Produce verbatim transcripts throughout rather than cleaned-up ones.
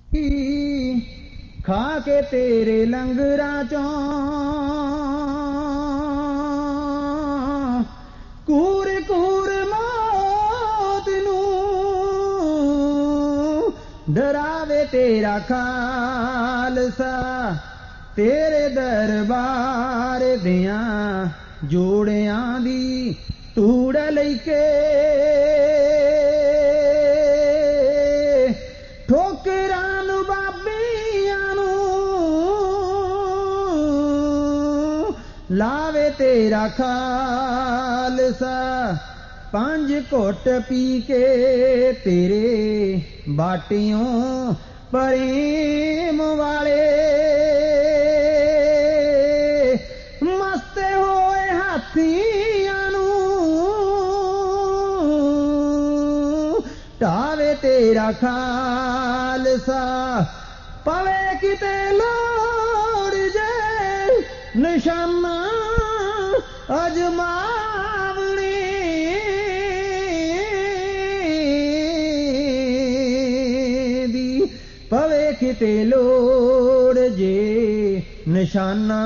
खा के तेरे लंगरां चों कूर कूर मौत नूं डरावे तेरा खालसा तेरे दरबार दियां जोड़ियां दी तूड़ लैके ठोकरां नूं बाबियां नूं लावे तेरा खालसा पंज घुट पी के तेरे बाटियों प्रेम वाले मस्त होए हाथियां नूं ढावे तेरा खालसा पवे किते लोड़ जे निशाना अजमावनी दी पवे किते लोड़ जे निशाना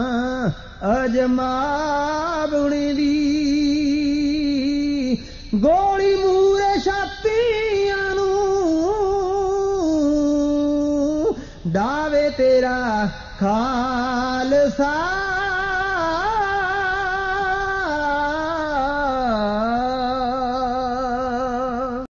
अजमावनी दी गोली मूरे छातियां नूं डावे तेरा खालसा